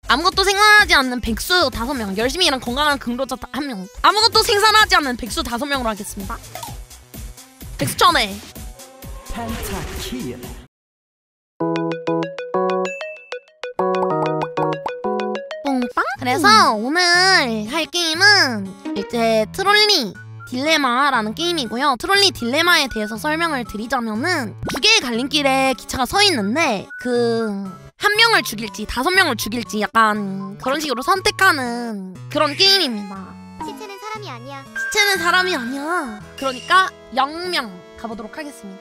아무것도 생산하지 않는 백수 5명, 열심히 일하는 건강한 근로자 1명. 아무것도 생산하지 않는 백수 5명으로 하겠습니다. 백수 천에 펜타킬. 뽕빵? 그래서 오늘 할 게임은 이제 트롤리 딜레마라는 게임이고요. 트롤리 딜레마에 대해서 설명을 드리자면은 2개의 갈림길에 기차가 서 있는데 한 명을 죽일지 5명을 죽일지 약간 그런 식으로 선택하는 그런 게임입니다. 시체는 사람이 아니야. 시체는 사람이 아니야. 그러니까 0명 가보도록 하겠습니다.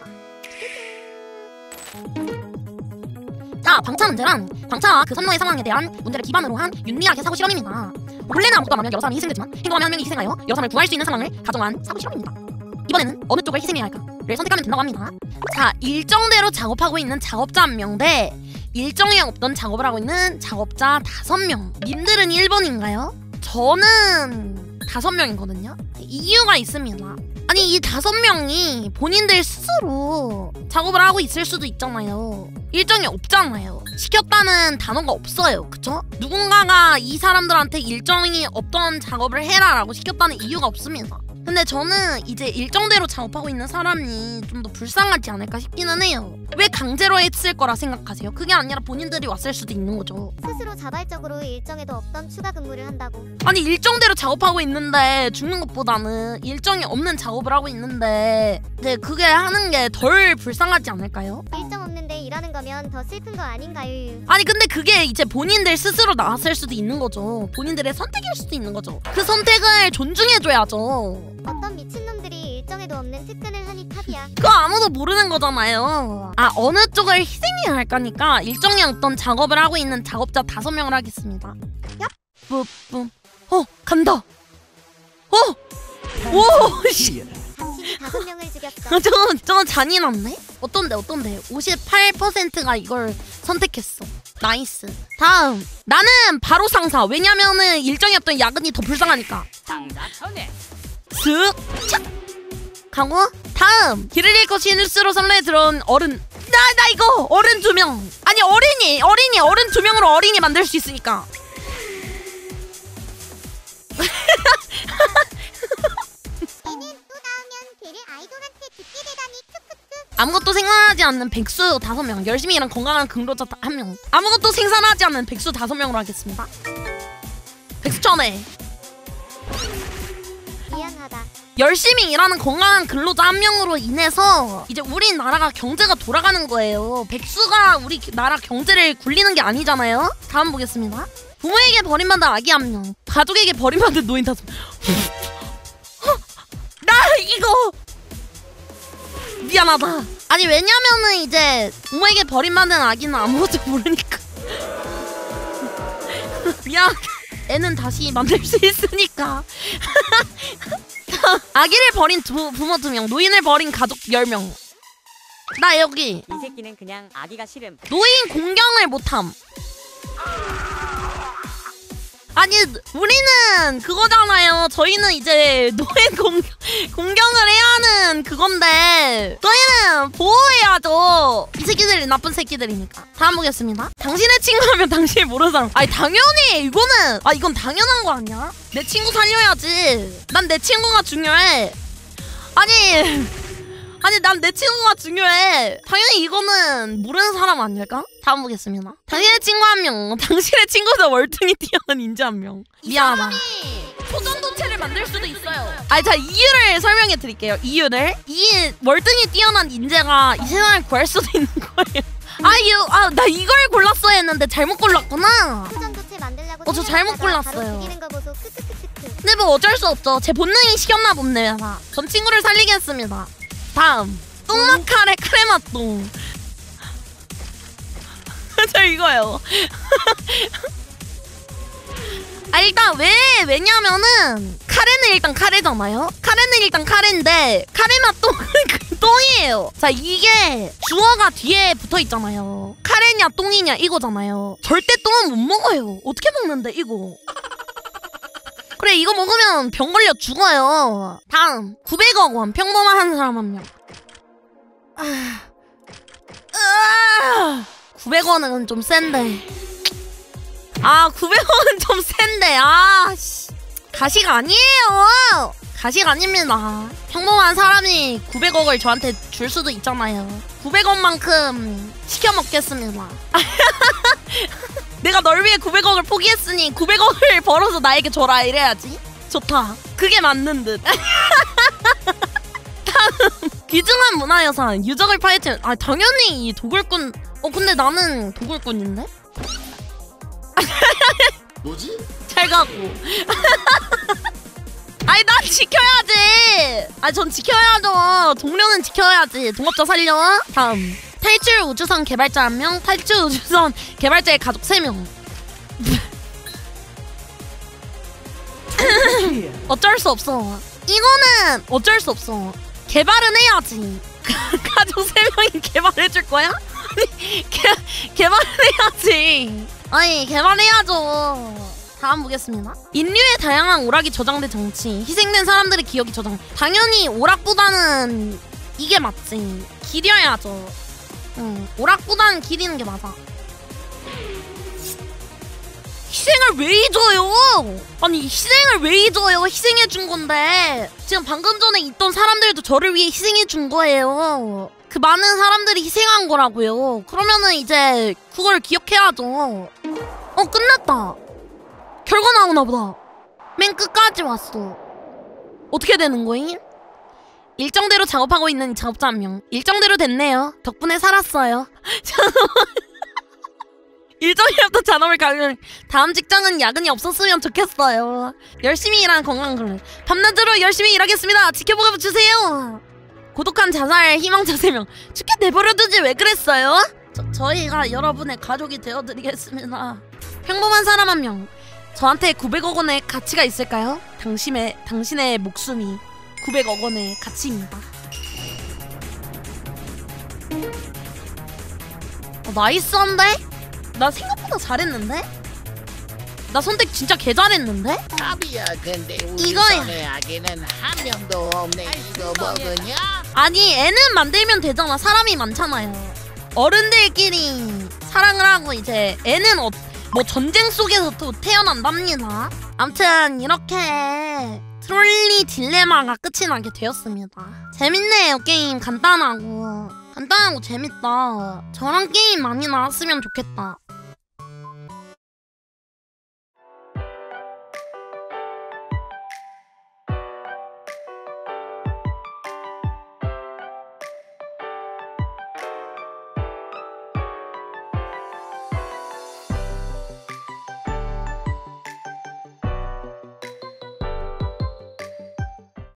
자, 방차 문제란 방차와 그 선로의 상황에 대한 문제를 기반으로 한 윤리학의 사고 실험입니다. 원래는 아무것도 안 하면 여러 사람이 희생되지만 행동하면 한 명이 희생하여 여러 사람을 구할 수 있는 상황을 가정한 사고 실험입니다. 이번에는 어느 쪽을 희생해야 할까를 선택하면 된다고 합니다. 자, 일정대로 작업하고 있는 작업자 1명 대 일정이 없던 작업을 하고 있는 작업자 5명. 님들은 1번인가요? 저는 5명이거든요. 이유가 있습니다. 아니, 이 5명이 본인들 스스로 작업을 하고 있을 수도 있잖아요. 일정이 없잖아요. 시켰다는 단어가 없어요. 그쵸? 누군가가 이 사람들한테 일정이 없던 작업을 해라 라고 시켰다는 이유가 없습니다. 근데 저는 이제 일정대로 작업하고 있는 사람이 좀 더 불쌍하지 않을까 싶기는 해요. 왜 강제로 했을 거라 생각하세요? 그게 아니라 본인들이 왔을 수도 있는 거죠. 스스로 자발적으로 일정에도 없던 추가 근무를 한다고. 아니, 일정대로 작업하고 있는데 죽는 것보다는 일정이 없는 작업을 하고 있는데 이제 그게 하는 게 덜 불쌍하지 않을까요? 일정 없는데 일하는 거면 더 슬픈 거 아닌가요? 아니, 근데 그게 이제 본인들 스스로 나왔을 수도 있는 거죠. 본인들의 선택일 수도 있는 거죠. 그 선택을 존중해줘야죠. 어떤 미친놈들이 일정에도 없는 특근을 하니 탑이야. 그거 아무도 모르는 거잖아요. 아, 어느 쪽을 희생해야 할까니까 일정이 없던 작업을 하고 있는 작업자 5명을 하겠습니다. 야, 뿌뿌. 간다. 오, 씨. 당신이 5명을 죽였어. 저건 잔인한데? 어떤데? 58%가 이걸 선택했어. 나이스. 다음. 나는 바로 상사. 왜냐면은 일정이 없던 야근이 더 불쌍하니까. 슥! 착! 가고 다음. 길을 잃고 실수로 선로에 들어온 어른. 나 이거 어른 2명. 아니, 어린 2명으로 어린이 만들 수 있으니까. 얘는 또 나오면 걔를 아이돌한테 듣게 되다니 크크크. 아무것도 생산하지 않는 백수 5명, 열심히 일하는 건강한 근로자 1명. 아무것도 생산하지 않는 백수 5명으로 하겠습니다. 백수 천에 미안하다. 열심히 일하는 건강한 근로자 1명으로 인해서 이제 우리나라가 경제가 돌아가는 거예요. 백수가 우리 나라 경제를 굴리는 게 아니잖아요. 다음 보겠습니다. 부모에게 버림받은 아기 1명, 가족에게 버림받은 노인 5명. 나 이거 미안하다. 아니, 왜냐면은 이제 부모에게 버림받은 아기는 아무것도 모르니까. 미안. 애는 다시 만들 수 있으니까. 아기를 버린 부모 2명, 노인을 버린 가족 10명. 나 여기. 이 새끼는 그냥 아기가 싫음. 노인 공경을 못함. 아니, 우리는 그거잖아요. 저희는 이제 노인 공경을 해야 하는 그건데 저희는 보호해야죠. 이 새끼들이 나쁜 새끼들이니까. 다음 보겠습니다. 당신의 친구라면 당신이 모르는 사람. 아니, 당연히 이건 당연한 거 아니야? 내 친구 살려야지. 난 내 친구가 중요해. 아니, 난 내 친구가 중요해. 당연히 이거는 모르는 사람 아닐까? 다음 보겠습니다. 당신의 친구 1명, 당신의 친구도 월등히 뛰어난 인재 1명. 미안하다. 소전도체를 만들 수도 있어요. 아니, 자, 이유를 설명해 드릴게요. 이유를. 이 월등히 뛰어난 인재가 이 세상을 구할 수도 있는 거예요. 나 이걸 골랐어야 했는데 잘못 골랐구나. 수전도체 만들라고. 저 잘못 바로 골랐어요. 죽이는 거 보소. 크크크크크. 근데 뭐 어쩔 수 없죠. 제 본능이 시켰나 보네. 전 친구를 살리겠습니다. 다음. 똥맛카레 카레맛똥. 저 이거요. 일단 왜냐면은 카레는 일단 카레잖아요. 카레는 일단 카레인데 카레맛 똥은 똥이에요. 자, 이게 주어가 뒤에 붙어있잖아요. 카레냐 똥이냐 이거잖아요. 절대 똥은 못 먹어요. 어떻게 먹는데 이거. 그래, 이거 먹으면 병 걸려 죽어요. 다음. 900억 원 평범한 사람 1명. 900원은 좀 센데. 아 900원은 좀 센데. 아 씨. 가식 아니에요. 가식 아닙니다. 평범한 사람이 900억을 저한테 줄 수도 있잖아요. 900원만큼 시켜 먹겠습니다. 내가 널 위해 900억을 포기했으니 900억을 벌어서 나에게 줘라 이래야지. 좋다. 그게 맞는 듯. 다음 귀중한 문화유산 유적을 파헤친. 아 당연히 이 도굴꾼. 근데 나는 도굴꾼인데? 뭐지? 잘 가고. 아니 난 지켜야지. 아니 전 지켜야죠. 동료는 지켜야지. 동업자 살려. 다음 탈출 우주선 개발자 1명, 탈출 우주선 개발자의 가족 3명. 어쩔 수 없어. 이거는 어쩔 수 없어. 개발은 해야지. 가족 3명이 개발해줄 거야? 아니 개발은 해야지. 아니 개발해야죠. 다음 보겠습니다. 인류의 다양한 오락이 저장된 정치, 희생된 사람들의 기억이 저장. 당연히 오락보다는 이게 맞지. 기려야죠. 오락보다는 기리는 게 맞아. 희생을 왜 잊어요? 아니 희생을 왜 잊어요? 희생해준 건데. 지금 방금 전에 있던 사람들도 저를 위해 희생해준 거예요. 그 많은 사람들이 희생한 거라고요. 그러면은 이제 그걸 기억해야죠. 끝났다. 결과 나오나 보다. 맨 끝까지 왔어. 어떻게 되는 거임? 일정대로 작업하고 있는 작업자 1명. 일정대로 됐네요. 덕분에 살았어요. 일정이라도 잔업을 가면 다음 직장은 야근이 없었으면 좋겠어요. 열심히 일하는 건강을 밤낮으로 열심히 일하겠습니다. 지켜보고 주세요. 고독한 자살 희망자 3명. 죽게 내버려두지 왜 그랬어요? 저희가 여러분의 가족이 되어드리겠습니다. 평범한 사람 1명. 저한테 900억 원의 가치가 있을까요? 당신의 목숨이 900억 원의 가치입니다. 나이스한데? 나 생각보다 잘했는데? 나 선택 진짜 개 잘했는데? 아비야 근데 이거야. 우리 손에 아기는 한 명도 없네. 이거 먹으냐? 아니 애는 만들면 되잖아. 사람이 많잖아요. 어른들끼리 사랑을 하고 이제 애는 뭐 전쟁 속에서 또 태어난답니다. 암튼 이렇게 트롤리 딜레마가 끝이 나게 되었습니다. 재밌네요. 게임 간단하고 재밌다. 저런 게임 많이 나왔으면 좋겠다.